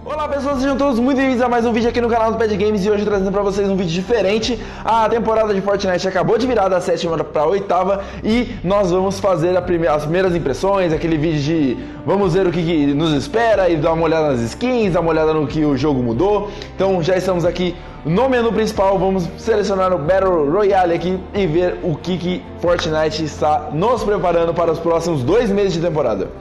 Olá pessoas, sejam todos muito bem-vindos a mais um vídeo aqui no canal do Pad Games e hoje trazendo pra vocês um vídeo diferente. A temporada de Fortnite acabou de virar da 7ª pra 8ª e nós vamos fazer as primeiras impressões, aquele vídeo de vamos ver o que nos espera e dar uma olhada nas skins, dar uma olhada no que o jogo mudou. Então já estamos aqui no menu principal, vamos selecionar o Battle Royale aqui e ver o que Fortnite está nos preparando para os próximos 2 meses de temporada.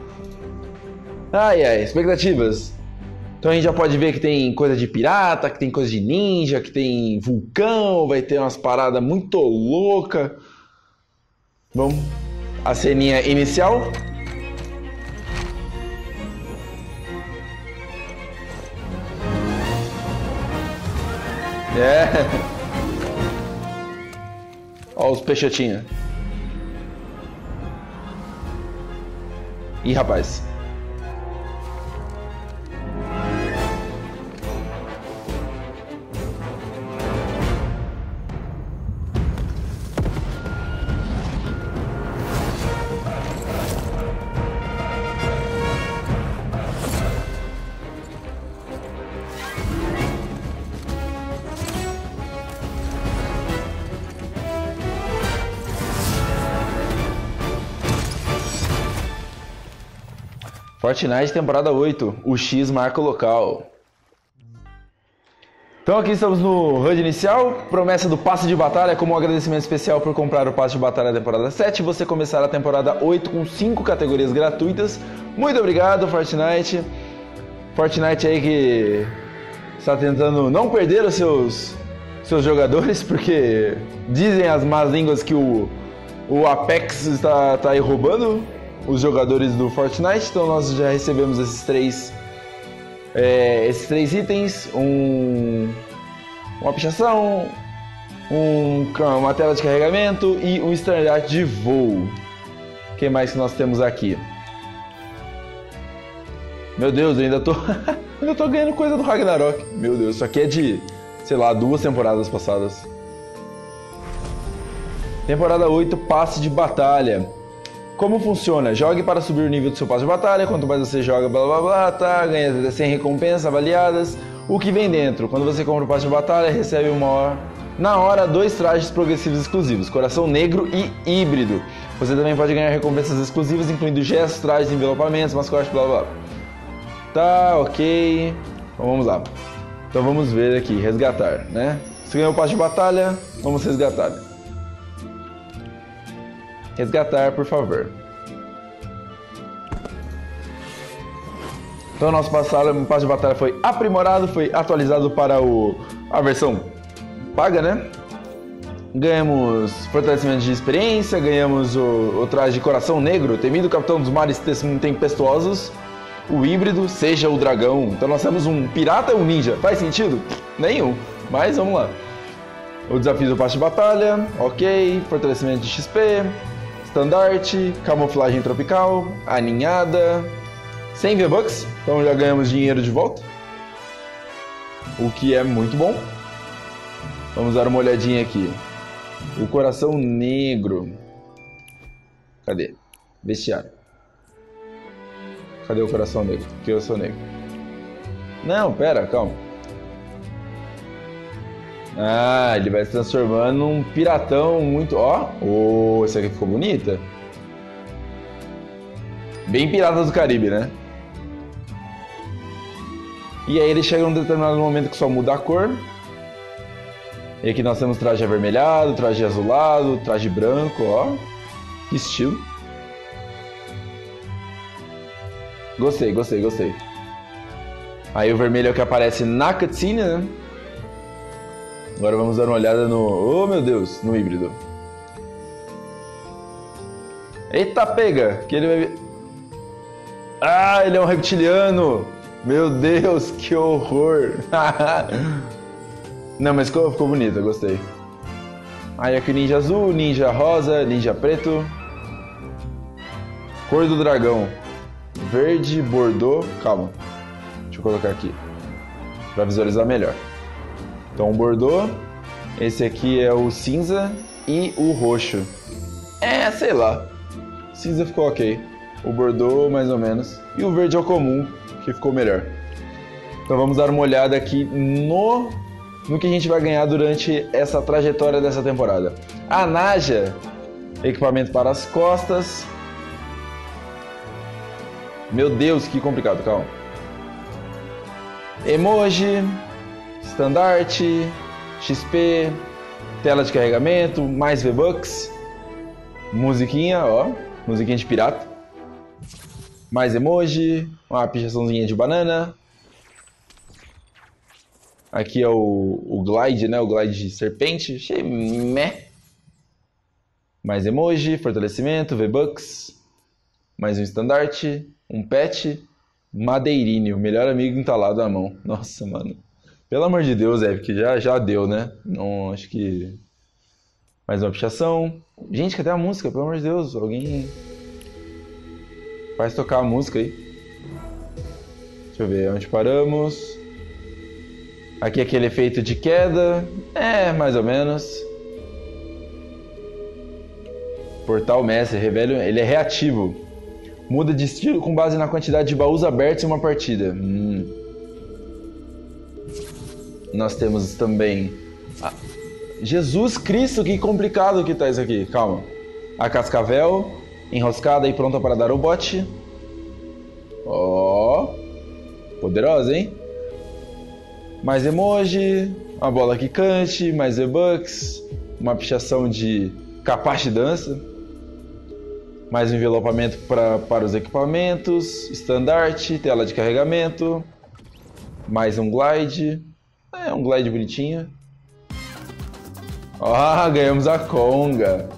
Ai, expectativas. Então a gente já pode ver que tem coisa de pirata, que tem coisa de ninja, que tem vulcão, vai ter umas paradas muito loucas. Vamos, a ceninha inicial. Ó os peixotinhos. Ih, rapaz. Fortnite temporada 8, o X marca o local. Então aqui estamos no HUD inicial, promessa do passe de batalha, como um agradecimento especial por comprar o passe de batalha da temporada 7, você começará a temporada 8 com 5 categorias gratuitas. Muito obrigado, Fortnite. Fortnite aí que está tentando não perder os seus jogadores, porque dizem as más línguas que o Apex está aí roubando os jogadores do Fortnite. Então nós já recebemos esses três itens, uma pichação, uma tela de carregamento e um estandarte de voo. O que mais que nós temos aqui? Meu Deus, eu ainda tô ganhando coisa do Ragnarok. Meu Deus, isso aqui é de, sei lá, 2 temporadas passadas. Temporada 8, passe de batalha. Como funciona? Jogue para subir o nível do seu passe de batalha. Quanto mais você joga, blá blá blá, tá? Ganha 100 recompensas avaliadas. O que vem dentro? Quando você compra o passe de batalha, recebe na hora 2 trajes progressivos exclusivos, Coração Negro e Híbrido. Você também pode ganhar recompensas exclusivas, incluindo gestos, trajes, envelopamentos, mascotes, blá blá. Tá, ok. Então vamos lá. Então vamos ver aqui, resgatar, né? Você ganhou o passe de batalha, vamos resgatar. Resgatar, por favor. Então nosso passe de batalha foi aprimorado, foi atualizado para a versão paga, né? Ganhamos fortalecimento de experiência, ganhamos o traje de Coração Negro, temido capitão dos mares tempestuosos, o híbrido, seja o dragão. Então nós temos um pirata e um ninja. Faz sentido? Nenhum, mas vamos lá. O desafio do passe de batalha, ok, fortalecimento de XP, estandarte, camuflagem tropical, aninhada, 100 V-Bucks, então já ganhamos dinheiro de volta, o que é muito bom. Vamos dar uma olhadinha aqui. O Coração Negro. Cadê? Vestiário. Cadê o Coração Negro? Porque eu sou negro. Não, pera, calma. Ah, ele vai se transformando num piratão muito... Ó, esse aqui ficou bonita. Bem Piratas do Caribe, né? E aí ele chega num determinado momento que só muda a cor. E aqui nós temos traje avermelhado, traje azulado, traje branco, ó. Que estilo. Gostei. Aí o vermelho é o que aparece na cutscene, né? Agora vamos dar uma olhada no... Oh, meu Deus, no híbrido. Eita, pega! Que ele vai... Ah, ele é um reptiliano! Meu Deus, que horror! Não, mas ficou bonito, eu gostei. Aí aqui ninja azul, ninja rosa, ninja preto. Cor do dragão. Verde, bordô... Calma. Deixa eu colocar aqui. Pra visualizar melhor. Então o bordô, esse aqui é o cinza e o roxo. Sei lá. Cinza ficou ok. O bordô, mais ou menos. E o verde é o comum, que ficou melhor. Então vamos dar uma olhada aqui no que a gente vai ganhar durante essa trajetória dessa temporada. A Naja, equipamento para as costas. Meu Deus, que complicado, calma. Emoji, estandarte, XP, tela de carregamento, mais V-Bucks, musiquinha, ó, musiquinha de pirata, mais emoji, uma pichaçãozinha de banana. Aqui é o glide, né? O glide de serpente, achei meh. Mais emoji, fortalecimento, V-Bucks, mais um estandarte, um pet, madeirinho, o melhor amigo entalado à mão. Nossa, mano. Pelo amor de Deus, Epic, já deu, né? Não, acho que... Mais uma pichação. Gente, cadê a música? Pelo amor de Deus, alguém... faz tocar a música aí. Deixa eu ver, onde paramos? Aqui aquele efeito de queda. Mais ou menos. Portal Mestre, revela, ele é reativo. Muda de estilo com base na quantidade de baús abertos em uma partida. Nós temos também... Jesus Cristo, que complicado que tá isso aqui. Calma. A Cascavel, enroscada e pronta para dar o bote. Ó. Poderosa, hein? Mais emoji, uma bola quicante, mais V-Bucks, uma pichação de capache dança. Mais um envelopamento para os equipamentos, estandarte, tela de carregamento, mais um glide, um glide bonitinho. Ganhamos a conga.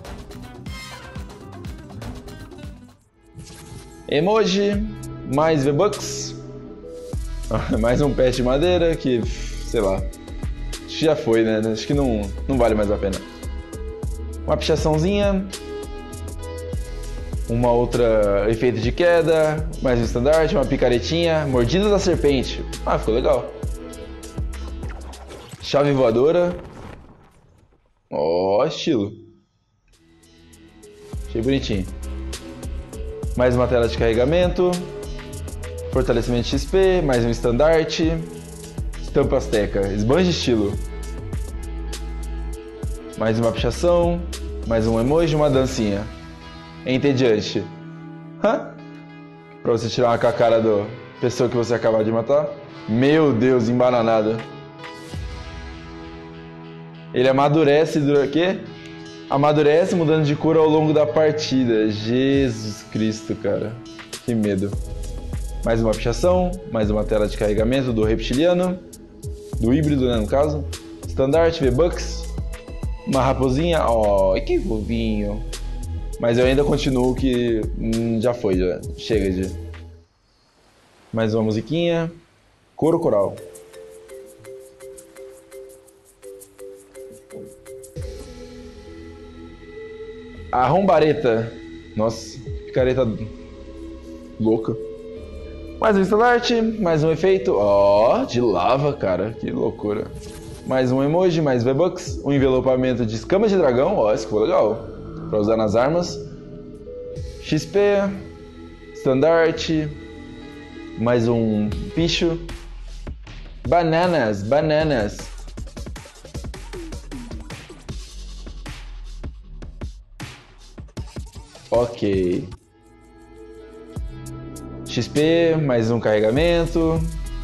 Emoji, mais V-Bucks, mais um pet de madeira que, sei lá, acho que já foi, né? Acho que não vale mais a pena. Uma pichaçãozinha. Uma outra efeito de queda, mais um estandarte, uma picaretinha, mordida da serpente. Ficou legal. Chave voadora. Estilo. Achei bonitinho. Mais uma tela de carregamento. Fortalecimento XP, mais um estandarte. Estampa azteca, esbanje estilo. Mais uma pichação, mais um emoji, uma dancinha. Entediante. Pra você tirar uma com a cara da pessoa que você acabou de matar. Meu Deus, embananada. Ele amadurece durante... quê? Amadurece mudando de cor ao longo da partida. Jesus Cristo, cara. Que medo. Mais uma pichação, mais uma tela de carregamento do reptiliano. Do híbrido, né, no caso. Estandarte, V-Bucks. Uma raposinha. Que fofinho. Mas eu ainda continuo que já foi, já chega de... Mais uma musiquinha. Coro coral. A rombareta. Nossa, picareta louca. Mais um estandarte, mais um efeito. De lava, cara. Que loucura. Mais um emoji, mais V-Bucks. Um envelopamento de escama de dragão. Isso ficou legal. Pra usar nas armas. XP. Estandarte. Mais um bicho. Bananas. Ok. XP, mais um carregamento.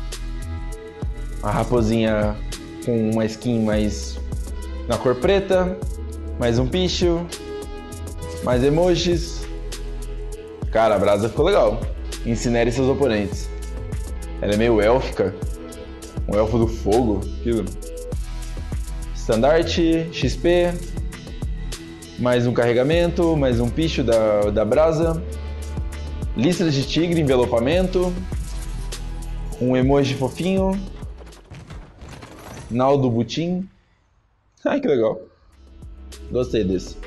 A raposinha com uma skin mais na cor preta. Mais um bicho. Mais emojis. Cara, a brasa ficou legal. Incinere seus oponentes. Ela é meio élfica. Um elfo do fogo. Aquilo. Estandarte, XP. Mais um carregamento. Mais um picho da brasa. Listras de tigre, envelopamento. Um emoji fofinho. Naldo Butim. Ai, que legal. Gostei desse.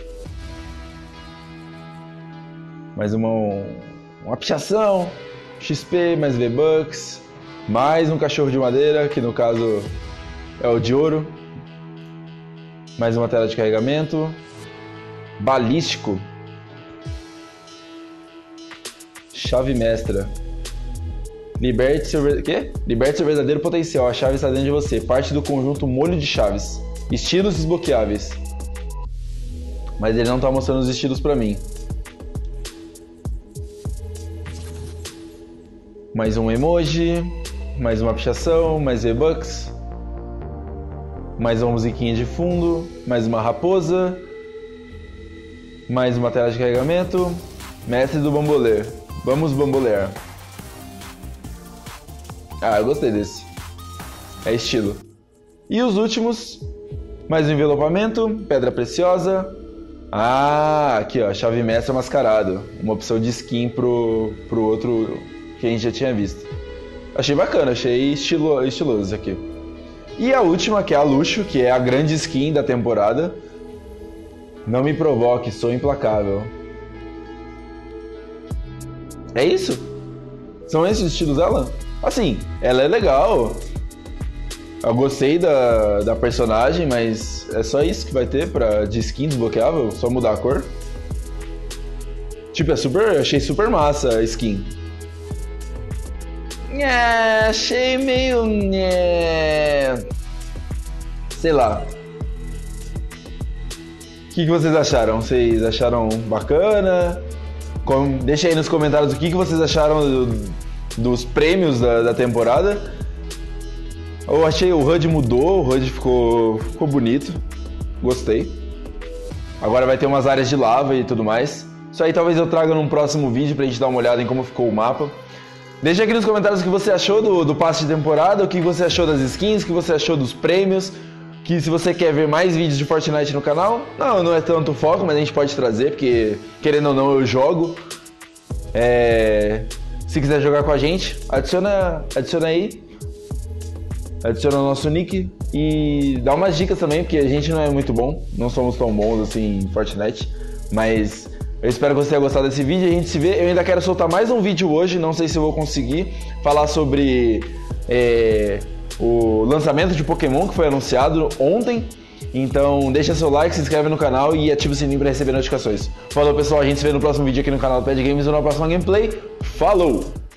Mais uma pichação. XP, mais V-Bucks. Mais um cachorro de madeira, que no caso é o de ouro. Mais uma tela de carregamento. Balístico. Chave mestra. Quê? Liberte seu verdadeiro potencial. A chave está dentro de você. Parte do conjunto molho de chaves. Estilos desbloqueáveis. Mas ele não tá mostrando os estilos pra mim. Mais um emoji. Mais uma pichação. Mais V-Bucks. Mais uma musiquinha de fundo. Mais uma raposa. Mais uma tela de carregamento. Mestre do bambolê. Vamos bambolear. Ah, eu gostei desse. É estilo. E os últimos. Mais um envelopamento. Pedra preciosa. Ah, aqui ó. Chave mestra mascarado. Uma opção de skin pro outro que a gente já tinha visto. Achei bacana, achei estiloso aqui. E a última, que é a luxo, que é a grande skin da temporada. Não me provoque, sou implacável. É isso? São esses os estilos dela? Assim, ela é legal. Eu gostei da personagem, mas é só isso que vai ter de skin desbloqueável? Só mudar a cor? Tipo, achei super massa a skin. Achei meio... sei lá. O que vocês acharam? Vocês acharam bacana? Deixa aí nos comentários o que vocês acharam dos prêmios da temporada. Eu achei o HUD mudou, o HUD ficou bonito. Gostei. Agora vai ter umas áreas de lava e tudo mais. Isso aí talvez eu traga num próximo vídeo pra gente dar uma olhada em como ficou o mapa. Deixa aqui nos comentários o que você achou do passe de temporada, o que você achou das skins, o que você achou dos prêmios. Que se você quer ver mais vídeos de Fortnite no canal, não é tanto foco, mas a gente pode trazer, porque querendo ou não eu jogo. Se quiser jogar com a gente, adiciona aí. Adiciona o nosso nick e dá umas dicas também, porque a gente não é muito bom, não somos tão bons assim em Fortnite, mas eu espero que você tenha gostado desse vídeo. A gente se vê. Eu ainda quero soltar mais um vídeo hoje, não sei se eu vou conseguir falar sobre o lançamento de Pokémon que foi anunciado ontem. Então deixa seu like, se inscreve no canal e ativa o sininho para receber notificações. Falou pessoal, a gente se vê no próximo vídeo aqui no canal do Pad Games ou na próxima gameplay. Falou!